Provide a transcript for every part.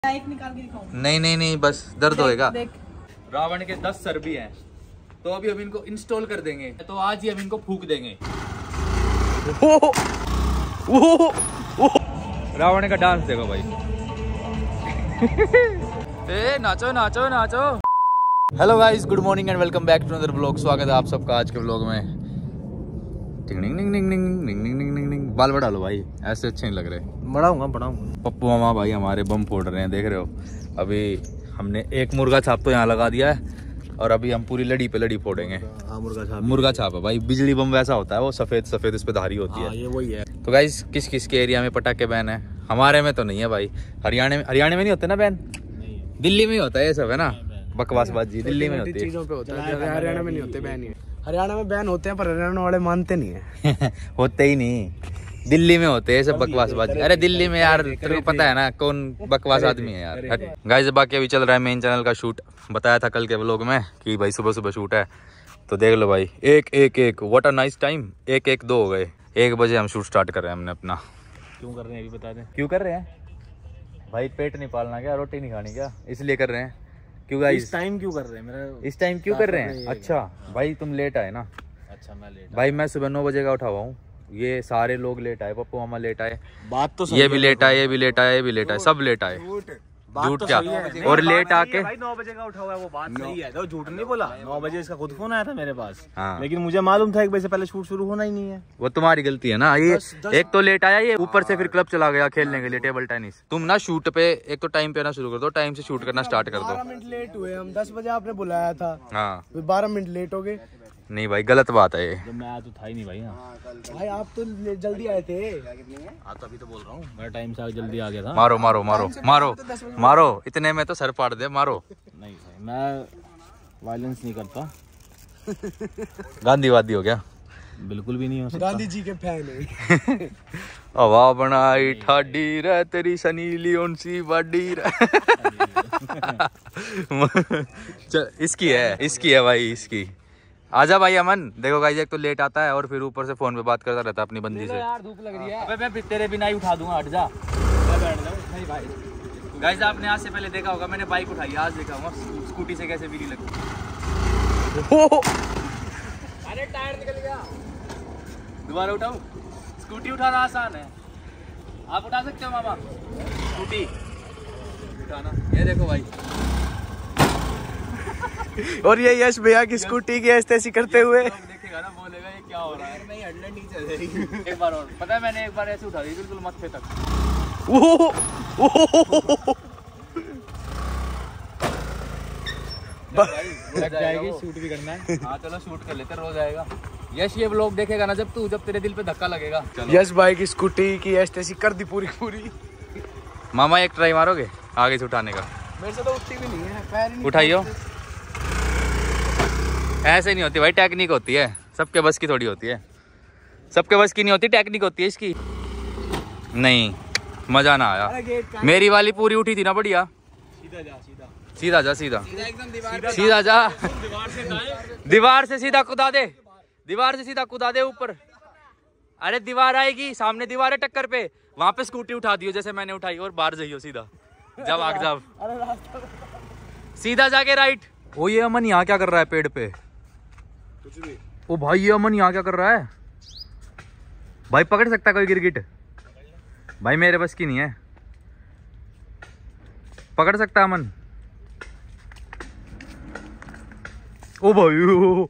एक निकाल के दिखाऊं? नहीं नहीं नहीं, बस दर्द होएगा। रावण के 10 सर भी हैं, तो अभी हम इनको इंस्टॉल कर देंगे, तो आज ही हम इनको फूक देंगे। रावण का डांस देखो भाई। ए नाचो नाचो नाचो। Hello guys, good morning and welcome back to another blog. स्वागत है आप सबका आज के ब्लॉग में। टिंग टिंग टिंग टिंग टिंग टिंग टिंग टिंग टिंग। बाल बढ़ा लो भाई, ऐसे अच्छे नहीं लग रहे। बढ़ाऊंगा। पप्पू मामा भाई हमारे बम फोड़ रहे हैं, देख रहे हो। अभी हमने एक मुर्गा छाप तो यहाँ लगा दिया है और अभी हम पूरी लड़ी पे लड़ी फोड़ेंगे। मुर्गा छाप है भाई, बिजली बम वैसा होता है, वो सफेद सफेद उस पे धारी होती है। ये वही है। तो गाइस किस किस के एरिया में पटाखे बैन है? हमारे में तो नहीं है भाई। हरियाणा में नहीं होते ना बैन, दिल्ली में ही होता है ये सब, है ना। बकवासबाजी दिल्ली में होती है, चीजों पे होता है, हरियाणा में नहीं होते बैन। हरियाणा में बैन होते हैं पर हरियाणा वाले मानते नहीं है। होते ही नहीं, दिल्ली में होते हैं सब बकवासबाजी। अरे दिल्ली में यार, तेरे को पता है ना कौन बकवास आदमी है यार। गाइस बाकी अभी चल रहा है मेन चैनल का शूट। बताया था कल के व्लॉग में कि भाई सुबह सुबह शूट है, तो देख लो भाई। एक व्हाट अ नाइस टाइम। 1-1-2 हो गए, 1 बजे हम शूट स्टार्ट कर रहे हैं हमने अपना। क्यों कर रहे हैं अभी बता दें? क्यों कर रहे हैं भाई? पेट नहीं पालना क्या, रोटी नहीं खानी क्या, इसलिए कर रहे हैं। क्यों गाइस इस टाइम क्यों कर रहे हैं? मेरा इस टाइम क्यों कर रहे हैं? अच्छा भाई तुम लेट आए ना। अच्छा मैं लेट भाई मैं सुबह 9 बजे का उठा हुआ हूँ, ये सारे लोग लेट आए, पप्पू मामा लेट आए, बात तो ये भी लेट आए, ये भी लेट आए, ये भी लेट आए, सब लेट आए। झूठ क्या? और लेट आके भाई 9 बजे का उठा हुआ है, वो बात सही है, तो झूठ नहीं बोला। 9 बजे इसका खुद फोन आया था मेरे पास। हाँ। लेकिन मुझे मालूम था 1 बजे से पहले शूट शुरू होना ही नहीं है। वो तुम्हारी गलती है ना। ये एक तो लेट आया, ये ऊपर से फिर क्लब चला गया खेलने के लिए टेबल टेनिस। तुम ना शूट पे एक तो टाइम पे आना शुरू कर दो, टाइम से शूट करना स्टार्ट कर 12 दो। मिनट लेट हुए हम। 10 बजे आपने बुलाया था, हाँ 12 मिनट लेट हो गए। नहीं भाई गलत बात है ये। जब मैं आया तो था ही नहीं भाई। भाई आप तो जल्दी आए थे। तो अभी तो बोल रहा हूँ, मैं टाइम से जल्दी आ गया था। मारो मारो मारो मारो मारो, इतने में तो सर फाड़ दे, मारो। नहीं भाई मैं वायलेंस नहीं करता। गांधीवादी हो गया? बिल्कुल भी नहीं हो सकता। गांधी जी के फैन है। हवा बनाई ठाडी रे तेरी सनी लियोन सी बाडी रे। इसकी है भाई, इसकी। आजा भाई अमन। देखो गाइस, एक तो लेट आता है और फिर ऊपर से फोन पे बात करता रहता है अपनी बंदी से। यार धूप लग रही है। अबे मैं तेरे बिना ही उठा दूंगा, हट जा। नहीं भाई गाइस आपने आज से पहले देखा होगा, मैंने बाइक उठाई, आज देखा होगा स्कूटी से कैसे बिजली लगती। अरे टायर निकल गया। दोबारा उठाऊं? स्कूटी उठाना आसान है, आप उठा सकते हो मामा स्कूटी उठाना। ये देखो भाई। और ये यश भैया की स्कूटी की ऐसी करते हुए देखेगा ना, बोलेगा ये क्या हो रहा है। नहीं हेडलाइट नहीं चल रही। एक बार और, पता है मैंने एक बार ऐसे उठा दी बिल्कुल मत्थे तक। लग जाएगी, शूट भी करना है। हाँ चलो शूट कर लेते, रोज आएगा। यश ये व्लॉग देखेगा ना जब तेरे दिल पे धक्का लगेगा। यश भाई की स्कूटी की ऐसी कर दी पूरी। मामा एक ट्राई मारोगे आगे से उठाने का? मेरे से तो उठती भी नहीं है, पैर ही नहीं उठाइयो। ऐसे नहीं होती भाई, टेक्निक होती है, सबके बस की थोड़ी होती है। सबके बस की नहीं होती, टेक्निक होती है इसकी। नहीं मजा ना आया। मेरी वाली पूरी उठी थी ना बढ़िया। सीधा जा सीधा जा। दीवार से सीधा कुदा दे, दीवार से सीधा कुदा दे ऊपर। अरे दीवार आएगी सामने, दीवार है टक्कर पे, वहां पे स्कूटी उठा दियो जैसे मैंने उठाई और बाहर जाइयो सीधा। जब आग जब सीधा जाके राइट। ओ ये अमन यहाँ क्या कर रहा है पेड़ पे? कुछ भी। ओ भाई ये अमन यहाँ क्या कर रहा है भाई? पकड़ सकता है कोई गिरगिट? भाई मेरे बस की नहीं है, पकड़ सकता है अमन? ओ भाई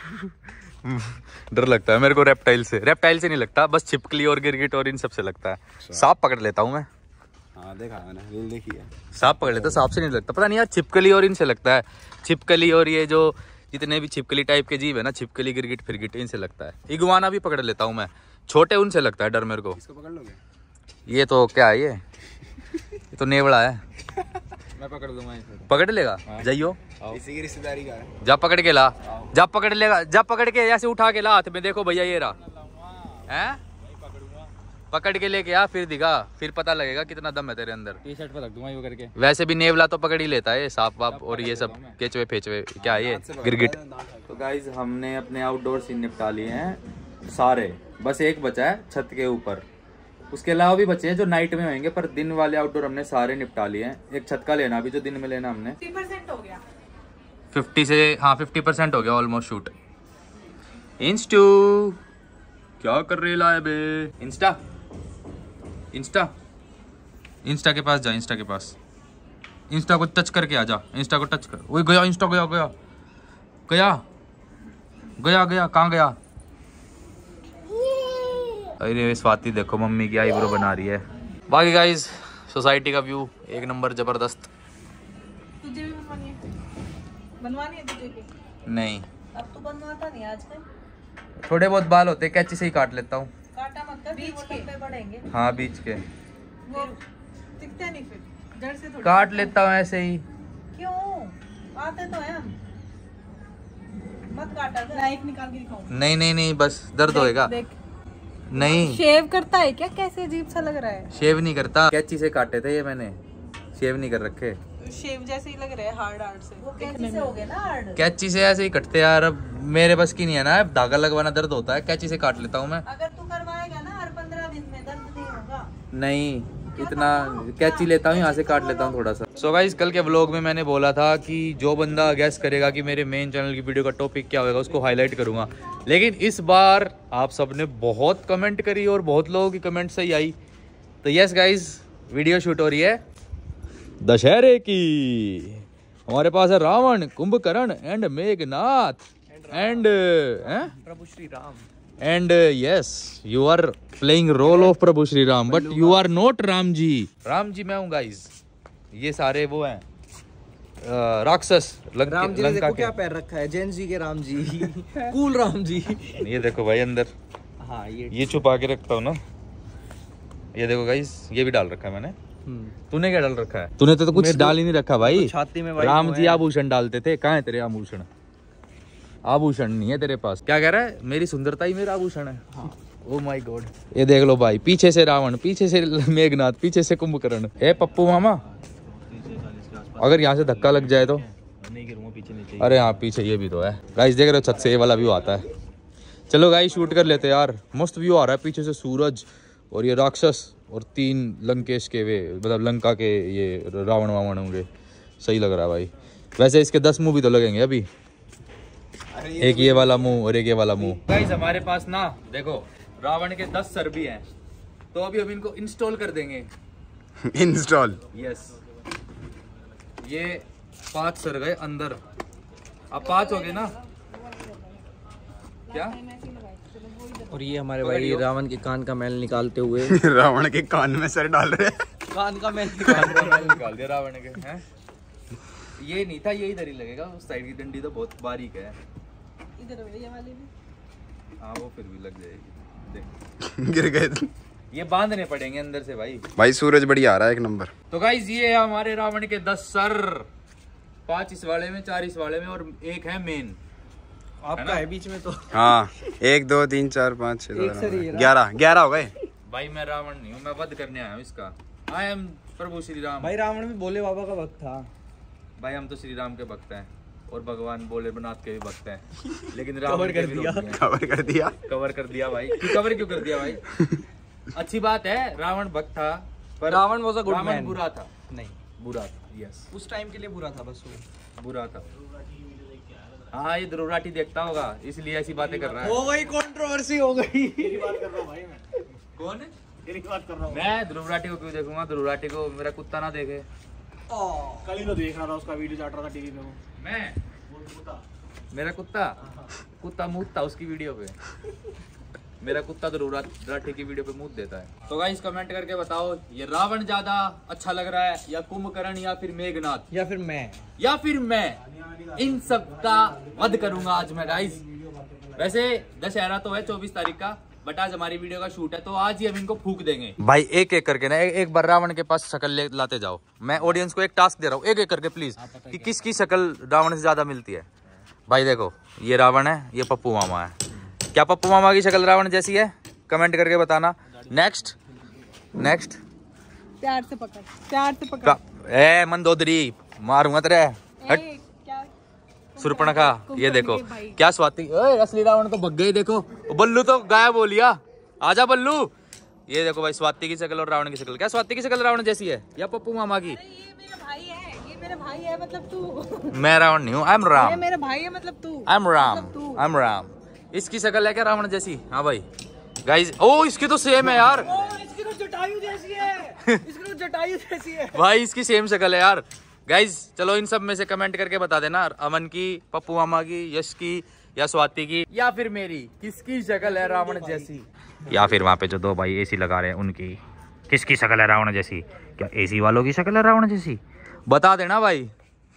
डर लगता है मेरे को रेप्टाइल से नहीं लगता, बस छिपकली और गिरगिट और इन सब से लगता है। सांप पकड़ लेता हूँ मैं। हाँ देखा मैंने, रील देखी है। सांप पकड़ लेता, सांप से नहीं लगता। पता नहीं यार, छिपकली और इनसे लगता है। छिपकली और ये जो जितने भी छिपकली टाइप के जीव है ना, छिपकली गिरगिट फिरगिट, इनसे लगता है। इगुआना भी पकड़ लेता हूँ मैं, छोटे उनसे लगता है डर मेरे को। इसको पकड़ लोगे? ये तो क्या है, ये तो नेवड़ा है। मैं पकड़ लूंगा। पकड़ लेगा? जाइयो, इसी की रिश्तेदारी का है। जब पकड़ के ला, जब पकड़ लेगा, जब पकड़ के ऐसे उठा के ला हाथ में, देखो भैया ये रहा है, पकड़ के लेके आ, फिर दिखा, फिर पता लगेगा कितना दम है तेरे अंदर। टी-शर्ट पे रख दूंगा ये करके। वैसे भी नेवला तो पकड़ ही लेता है, सांप वाप और ये सब केचवे फेचवे, क्या ये गिरगिट। तो गाइज हमने अपने आउटडोर सीन निपटा लिए हैं सारे, बस एक बचा है छत के ऊपर। उसके अलावा भी बचे हैं जो नाइट में होंगे, पर दिन वाले आउटडोर हमने सारे निपटा लिए हैं। एक छत का लेना अभी जो दिन में लेना हमने 50% हो गया। 50 से हाँ 50% हो गया ऑलमोस्ट शूट। इंस्टू क्या कर रही है बे? इंस्टा इंस्टा इंस्टा के पास जा, इंस्टा के पास, इंस्टा को टच करके आ जा, इंस्टा को टच कर। वही गया इंस्टा, गया गया गया गया गया कहाँ गया? अरे स्वाति देखो मम्मी की आईब्रो बना रही है। बाकी गाइस सोसाइटी का व्यू एक नंबर जबरदस्त। तुझे भी बनवानी है तुझे भी? नहीं अब तो बनवाता नहीं आजकल। थोड़े बहुत बाल होते कैंची से ही काट लेता हूँ। काटा मत कर, बीच के बढ़ेंगे। हाँ बीच के वो दिखता नहीं, फिर जड़ से थोड़ी काट लेता हूँ ऐसे ही। क्यों? आते तो हैं हम। मत काटा, नाइफ निकाल के दिखाऊं? नहीं नहीं नहीं बस दर्द होएगा। देख नहीं शेव करता है क्या? कैसे अजीब सा लग रहा है। शेव नहीं करता, कैंची से काटे थे ये मैंने, शेव नहीं कर रखे। शेव जैसे ही लग रहा है, हार्ड से। वो कैंची से हो गया ना हार्ड। कैंची से ऐसे ही कटते यार, अब मेरे बस की नहीं है ना, धागा लगवाना दर्द होता है, कैंची से काट लेता हूँ मैं। अगर तू करवाएगा ना हर 15 दिन में दर्द नहीं होगा। नहीं इतना कैंची लेता हूँ, यहाँ से काट लेता हूँ थोड़ा सा। सो गाइस कल के व्लॉग में मैंने बोला था कि जो बंदा गैस करेगा कि मेरे मेन चैनल की वीडियो का टॉपिक क्या होगा उसको हाईलाइट करूंगा, लेकिन इस बार आप सबने बहुत कमेंट करी और बहुत लोगों की कमेंट सही आई। तो यस गाइस वीडियो शूट हो रही है दशहरे की। हमारे पास है Ravan, Kumbhakarna and Meghnath and Prabhu Shri Ram. And yes, you are playing role of Prabhu Shri Ram, but you are not Ram ji. Ram ji मैं हूँ गाइस। ये सारे वो हैं राक्षस राम जी ने लंका देखो के। क्या पैर रखा है, जैन जी के राम जी कूल राम जी। ये देखो भाई अंदर, हाँ ये छुपा के रखता हूँ ना। ये देखो गाइस ये भी डाल रखा है मैंने। तूने क्या डाल रखा है? तूने तो कुछ डाल ही नहीं रखा भाई। छाती में राम जी आभूषण डालते थे, कहाँ है तेरे आभूषण? आभूषण नहीं है तेरे पास। क्या कह रहा है? मेरी सुंदरता ही मेरा आभूषण है। Oh my god. ये देख लो भाई, पीछे से रावण, पीछे से मेघनाथ, पीछे से कुंभकर्ण। ए पप्पू मामा अगर यहाँ से धक्का लग जाए तो नहीं गिरूंगा पीछे नीचे। अरे हाँ पीछे ये भी तो है गाइस, देख रहे हो छत से ये वाला व्यू आता है। चलो गाइस शूट कर लेते यार, मस्त व्यू आ रहा है। पीछे से सूरज और ये राक्षस और 3 लंकेश के वे मतलब लंका के ये रावण वावण होंगे। सही लग रहा है भाई। वैसे इसके 10 मुंह भी तो लगेंगे अभी, एक ये वाला मुंह और एक ये वाला मुंह। गाइस हमारे पास ना देखो रावण के 10 सर भी हैं, तो अभी हम इनको इंस्टॉल कर देंगे। इंस्टॉल यस, ये 5 सर गए अंदर, अब 5 हो गए ना क्या? और ये हमारे भाई रावण के कान का मैल निकालते हुए रावण के कान में सर डाल रहे हैं। कान का मैल निकाल दिया रावण के हैं। ये नहीं था, ये इधर ही लगेगा, उस साइड की डंडी तो बहुत बारीक है। इधर ये वाले भी। हाँ वो फिर भी लग जाएगी, देख गिर गए। ये बांधने पड़ेंगे अंदर से भाई। भाई सूरज बढ़िया आ रहा है एक नंबर। तो गाइस ये है हमारे रावण के 10 सर, 5 इस वाले में, 4 इस वाले में और एक है मेन। आपका है बीच में तो। हाँ 1 2 3 4 5 6 11 हो गए। भाई मैं रावण नहीं हूँ, मैं वध करने आया हूँ इसका। I am Prabhu Shri Ram. भाई रावण में भोले बाबा का भक्त था। भाई हम तो श्री राम के भक्त हैं और भगवान भोलेनाथ के भी भक्त हैं, लेकिन रावण के भी लोग हैं। कवर कर दिया। कवर कर दिया भाई। कवर क्यों कर दिया भाई? अच्छी बात है, रावण भक्त था पर Ravan was a good Ravan man. बुरा था। नहीं बुरा था, यस उस टाइम के लिए बुरा था, बस वो बुरा था। हाँ ये ध्रुव राठी देखता होगा इसलिए ऐसी बातें कर रहा है। हो गई कंट्रोवर्सी हो गई। कौन है? मैं ध्रुव राठी को क्यों देखूंगा? ध्रुव राठी को मेरा कुत्ता ना देखे। कल ही तो देख रहा था, उसका वीडियो चल रहा था टीवी में। वो मैं मेरा कुत्ता मूतता उसकी वीडियो पे। मेरा कुत्ता ध्रुव राठी की वीडियो पे मूत देता है। तो गाइस कमेंट करके बताओ ये रावण ज्यादा अच्छा लग रहा है या कुंभकर्ण या फिर मेघनाथ या फिर मैं इन सब का वध करूंगा आज मैं गाइस। वैसे दशहरा तो है 24 तारीख का, बट आज हमारी वीडियो का शूट है तो आज ही हम इनको फूक देंगे भाई। एक एक करके ना एक बार रावण के पास शक्ल लाते जाओ। मैं ऑडियंस को एक टास्क दे रहा हूँ, एक एक करके प्लीज, कि किसकी शक्ल रावण से ज्यादा मिलती है। भाई देखो ये रावण है, ये पप्पू मामा है। क्या पप्पू मामा की शक्ल रावण जैसी है? कमेंट करके बताना। नेक्स्ट प्यार से पकड़। ए मंदोदरी मारूंगा तेरे। हट सुरपणखा। ये देखो क्या स्वाति। असली रावण तो भग गई। देखो बल्लू तो गायब हो लिया। आजा बल्लू, ये देखो भाई स्वाति की शक्ल और रावण की शक्ल। क्या स्वाति की शक्ल रावण जैसी है या पप्पू मामा की? ये मेरा भाई है, ये मेरा भाई है मतलब तू। मैं रावण नहीं हूँ, आई एम राम। ये मेरा भाई है मतलब तू। I am Ram, I am Ram. इसकी शक्ल है क्या रावण जैसी? हाँ भाई गाइस, ओ इसकी तो सेम है यार। इसकी तो जटायु जैसी है, इसकी तो जटायु जैसी है भाई इसकी सेम शक्ल है यार। गाइस चलो इन सब में से कमेंट करके बता देना, अमन की, पप्पू मामा की, यश की या स्वाति की या फिर मेरी, किसकी शक्ल है रावण जैसी। या फिर वहाँ पे जो दो भाई एसी लगा रहे हैं उनकी, किसकी शक्ल है रावण जैसी? क्या एसी वालों की शक्ल है रावण जैसी? बता देना भाई।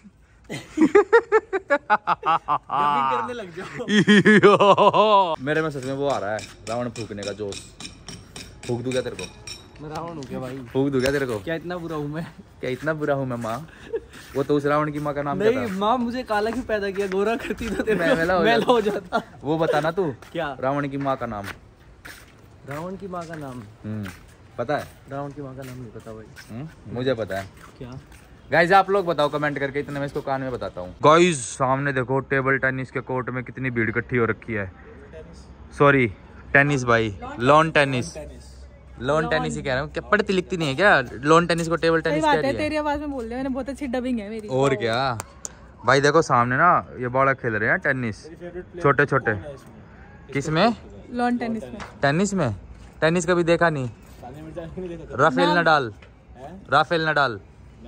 करने लग जाओ। मेरे में सच में वो आ रहा है रावण फूकने का जोश। फूक दूं क्या तेरे को? मैं रावण हूँ क्या भाई? फूक दूं क्या तेरे को? क्या इतना बुरा हूँ मैं? क्या इतना बुरा हूँ मैं माँ? वो तो उस रावण की माँ का नाम क्या नहीं, था? माँ मुझे काला क्यों पैदा किया? गोरा करती तो तेरे मैला मैला हो जाता। वो बताना तू। क्या? रावण की माँ का नाम। रावण की माँ का नाम? पता है? रावण की माँ का नाम नहीं पता भाई। मुझे पता है। क्या? गाइज आप लोग बताओ कमेंट करके, इतने मैं इसको कान में बताता हूँ। गाइज सामने देखो टेबल टेनिस के कोर्ट में कितनी भीड़ इकट्ठी हो रखी है। सॉरी टेनिस भाई, लॉन टेनिस। लॉन टेनिस ही कह रहा हूँ। क्या पढ़ती लिखती नहीं है क्या? लॉन टेनिस को टेबल टेनिस कह रही है। तेरी आवाज में बोल रहे, मैंने बहुत अच्छी डबिंग है मेरी। और क्या भाई, देखो सामने ना ये बालक खेल रहे हैं टेनिस, छोटे छोटे। किसमें? लॉन टेनिस में। टेनिस में? टेनिस कभी देखा नहीं। राफेल नडाल, राफेल नडाल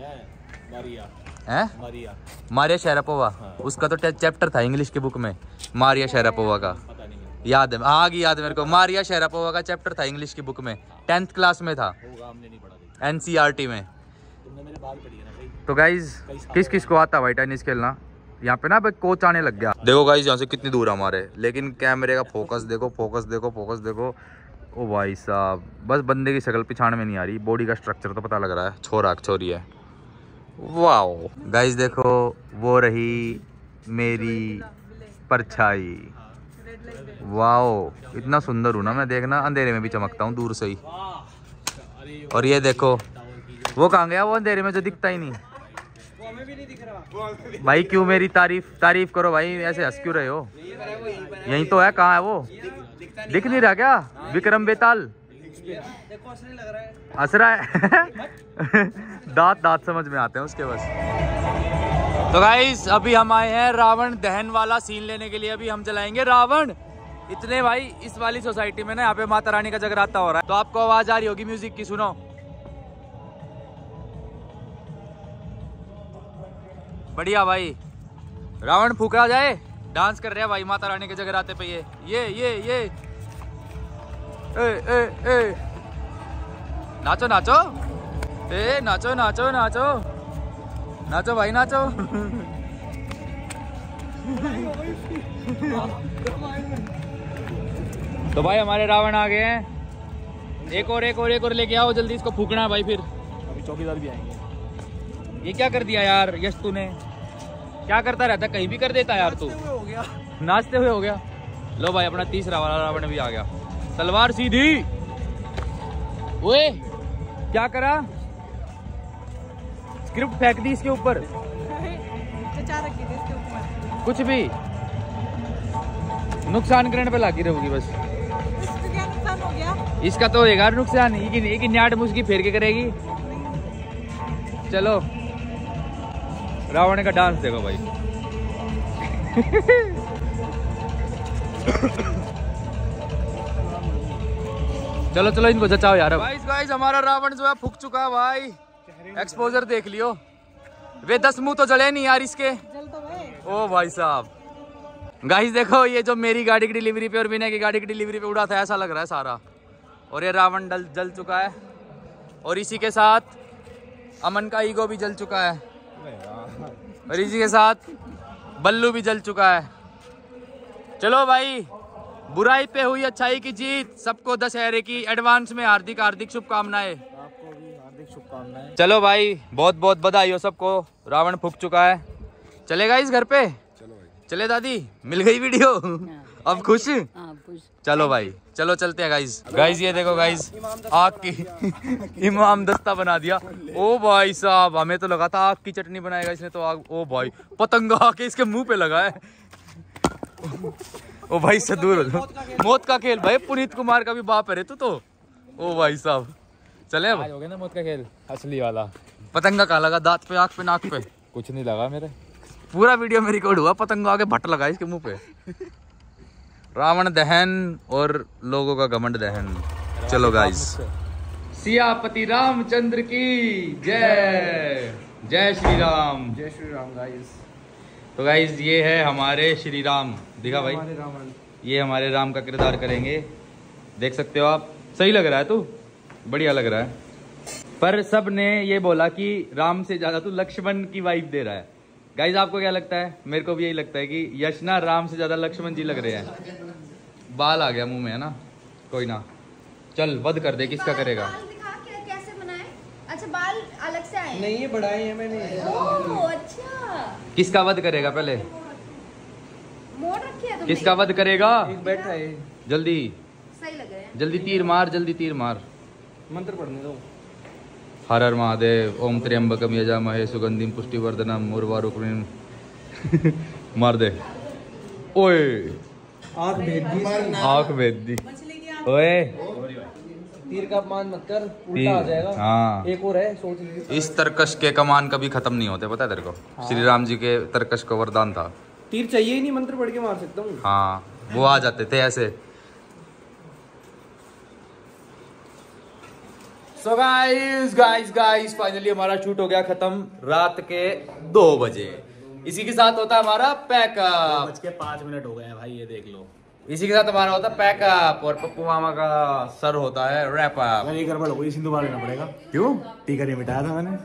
है, मारिया शेरापोवा। उसका तो चैप्टर था इंग्लिश की बुक में, मारिया शेरापोवा का। याद है, आ गई याद मेरे को। मारिया शेरापोवा का चैप्टर था इंग्लिश की बुक में, 10th क्लास में था, NCERT में। तो गाइज किस किस को आता भाई टेनिस खेलना? यहाँ पे ना भाई कोच आने लग गया। देखो गाइज यहाँ से कितनी दूर हमारे, लेकिन कैमरे का फोकस देखो, फोकस देखो, फोकस देखो। ओ भाई साहब, बस बंदे की शक्ल पिछाड़ में नहीं आ रही, बॉडी का स्ट्रक्चर तो पता लग रहा है छोरा छोरी है। वाओ गाइज देखो, वो रही मेरी परछाई। वाओ इतना सुंदर हूँ ना मैं, देखना अंधेरे में भी चमकता हूँ दूर से ही। और ये देखो वो कहाँ गया, वो अंधेरे में जो दिखता ही नहीं। भाई क्यों मेरी तारीफ करो भाई, ऐसे हंस क्यों रहे हो? यही तो है, कहाँ है वो? दिख नहीं रहा क्या? विक्रम बेताल हंस रहा है। दांत समझ में आते हैं उसके बस। तो गाइस अभी हम आए हैं रावण दहन वाला सीन लेने के लिए। अभी हम जलाएंगे रावण। इतने भाई इस वाली सोसाइटी में ना यहाँ पे माता रानी का जगराता हो रहा है, तो आपको आवाज आ रही होगी म्यूजिक की, सुनो। बढ़िया भाई, रावण फूका जाए। डांस कर रहे हैं भाई माता रानी के जगराते पे। ये ए नाचो नाचो, ए नाचो नाचो नाचो नाचो भाई नाचो। तो भाई हमारे रावण आ गए हैं। एक और लेके आओ जल्दी, इसको फूकना है भाई। फिर अभी चौकीदार भी आएंगे। ये क्या कर दिया यार यश तूने? क्या करता रहता, कहीं भी कर देता यार तू। हो गया, नाचते हुए हो गया। लो भाई अपना तीसरा वाला रावण भी आ गया। तलवार सीधी। ओए क्या करा? स्क्रिप्ट फेंक दी इसके ऊपर। कुछ भी नुकसान करने पे लागी रहोगी बस। क्या नुकसान हो गया? इसका तो होगा नुकसान। एक न्याट मुझकी फेर के करेगी। चलो रावण का डांस देखो भाई। चलो चलो इनको जचाओ यार। गाइस हमारा रावण जो है फूक चुका है भाई। एक्सपोजर देख लियो, वे 10 मुंह तो जले नहीं यार इसके। ओ भाई साहब गाइस देखो, ये जो मेरी गाड़ी की डिलीवरी पे और विनय की गाड़ी की डिलीवरी पे उड़ा था, ऐसा लग रहा है सारा। और ये रावण जल चुका है, और इसी के साथ अमन का ईगो भी जल चुका है, और इसी के साथ बल्लू भी जल चुका है। चलो भाई, बुराई पे हुई अच्छाई की जीत। सबको दशहरे की एडवांस में हार्दिक हार्दिक शुभकामनाएं। आपको भी हार्दिक शुभकामनाएं। चलो भाई बहुत बहुत बधाई हो सबको, रावण फूक चुका है। चलेगा इस घर पे? चलो भाई। चले दादी, मिल गई वीडियो। अब खुश? चलो भाई चलो चलते हैं गाइज। गाइज ये देखो गाइज, आग की इमाम दस्ता बना दिया। ओ भाई साहब, हमें तो लगा था आग की चटनी बनाएगा इसने, तो आग। ओ भाई पतंगा आके इसके मुंह पे लगा है। ओ भाई से दूर हो जाओ। मौत का खेल भाई, पुनीत कुमार का भी बाप है रे तू तो। ओ भाई साहब चले अब। आज हो गया ना मौत का खेल असली वाला। पतंगा कहाँ लगा? दांत पे, आँख पे, नाक पे? कुछ नहीं लगा मेरे। पूरा वीडियो में रिकॉर्ड हुआ, पतंगा आगे भट्ट लगा इसके मुंह पे। रावण दहन और लोगों का घमंड दहन। चलो गाइस, सियापति रामचंद्र की जय। जय श्री राम। जय श्री राम गाइस। तो गाइस ये है हमारे श्री राम। दिखा भाई, ये हमारे राम का किरदार करेंगे, देख सकते हो आप। सही लग रहा है तू, बढ़िया लग रहा है। पर सब ने ये बोला कि राम से ज्यादा तू लक्ष्मण की वाइब दे रहा है। गाइस आपको क्या लगता है? मेरे को भी यही लगता है कि यश ना राम से ज्यादा लक्ष्मण जी लग रहे हैं। बाल आ गया मुंह में है ना, कोई ना, चल वध कर दे, किसका करेगा? बाल दिखा कैसे बनाए? अच्छा बाल अलग से आए? नहीं ये बढ़ाए हैं मैंने। ओह अच्छा। किसका वध करेगा पहले? मोड़ रखी है तुमने? किसका वध करेगा? एक बैठा है। जल्दी सही लग रहा है। जल्दी तीर मार, जल्दी तीर मार। मंत्र पढ़ने दो। हर हर महादेव, ओम त्र्यंबकम यजामहे सुगंधिम पुष्टिवर्धनम उर्वारुकमिम। मार दे। ओए आँख भेद दी। आँख भेद दी। ओए तीर का अपमान मत कर, उल्टा आ जाएगा। हाँ, एक और है, सोच लीजिए। इस तरकश के कमान कभी खत्म नहीं होते, पता है तेरे को? श्री राम जी के तरकश को वरदान था। तीर चाहिए ही नहीं, मंत्र पढ़ के मार सकता हूँ। हाँ, वो आ जाते थे ऐसे। सो गाइस फाइनली हमारा शूट हो गया खत्म रात के 2 बजे। इसी के साथ होता है हमारा पैकअप। 5 हो गए हैं भाई, ये देख लो। इसी के साथ हमारा होता है पैकअप और पप्पू मामा का सर होता है रैप अप। अगर ये गड़बड़ हो गई, सिंधु बार लेना पड़ेगा। क्यों? टीका नहीं मिटाया था मैंने।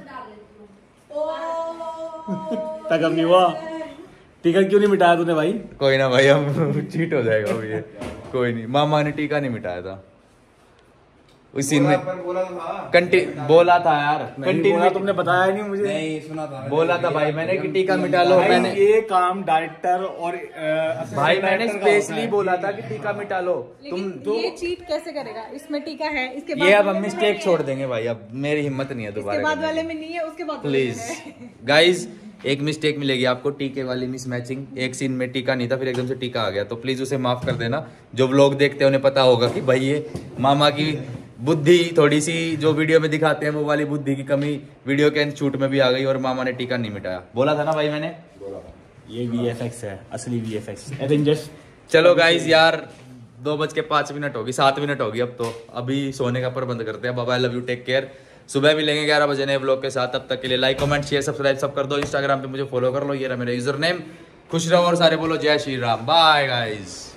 पैकअप नहीं हुआ। टीका क्यों नहीं मिटाया तूने भाई? कोई ना भाई, हम चीट हो जाएगा अभी ये। कोई नहीं, मामा ने टीका नहीं मिटाया था उस सीन में। बोला था यार, कंटिन्यू तुमने बताया नहीं मुझे। नहीं सुना था। बोला था भाई मैंने कि टीका मिटा लो। भाई मैंने ये काम डायरेक्टर और भाई मैंने स्पेशली बोला था कि टीका मिटा लो। तुम तो ये चीट कैसे करेगा? इसमें टीका है, इसके ये अब वाले हम में मिस्टेक नहीं छोड़ है। देंगे भाई, अब मेरी हिम्मत नहीं है इसके दोबारा बाद करने वाले की। में नहीं है, उसके बाद वाले प्लीज में है। गाइज, एक मिस्टेक मिलेगी आपको, टीके वाली मिस मैचिंग। एक सीन में टीका नहीं था, फिर एकदम से टीका आ गया, तो प्लीज उसे माफ कर देना। जो व्लॉग देखते हैं उन्हें पता होगा कि भाई ये मामा की बुद्धि थोड़ी सी जो वीडियो में दिखाते हैं वो वाली बुद्धि की कमी वीडियो के शूट में भी आ गई और मामा ने टीका नहीं मिटाया। बोला था ना भाई मैंने? ये VFX है, असली VFX एवेंजर्स। चलो गाइज यार, 2:05 होगी, 7 मिनट होगी अब तो। अभी सोने का प्रबंध करते हैं। Bye bye, love you, take care. सुबह मिलेंगे 11 बजे नए व्लॉग के साथ। तब तक के लिए लाइक, कमेंट, शेयर, सब्सक्राइब सब कर दो। इंस्टाग्राम पे मुझे फॉलो कर लो, ये रहा मेरा यूजर नेम। खुश रहो और सारे बोलो जय श्री राम। Bye guys.